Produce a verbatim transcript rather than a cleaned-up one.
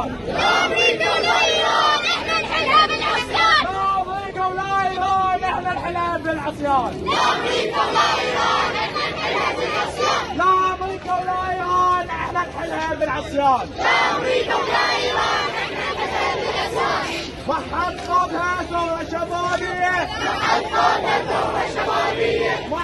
إيران. لا أمريكا ولا إيران، إحنا نحلها بالعصيان. لا أمريكا ولا إيران، إحنا نحلها بالعصيان. لا أمريكا ولا إيران، إحنا نحلها بالعصيان. لا أمريكا ولا إيران، إحنا نحلها بالعصيان. لا أمريكا ولا إيران، إحنا نحلها بالعصيان. وحد صوتها ثورة شبابية. وحد صوتها ثورة شبابية.